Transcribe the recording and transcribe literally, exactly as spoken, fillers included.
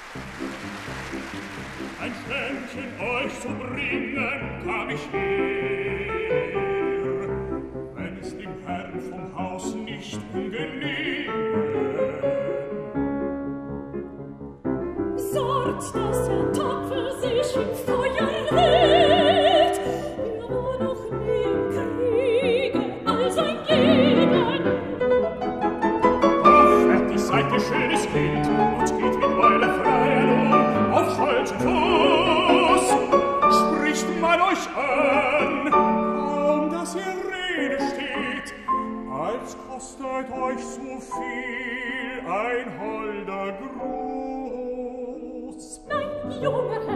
Ein Ständchen euch zu bringen kam ich her, wenn es dem Herrn vom Haus nicht ungenehm. Sorgt, dass er tapfer sich im Feuer hält, er war noch nie im Kriege all sein Leben. Doch fertig seid ihr schönes Kind und geht mit eurer Freien auf stolzen Fuß. Spricht man euch an, kaum dass ihr Rede steht, als kostet euch so viel ein holder Gruß. Mein junger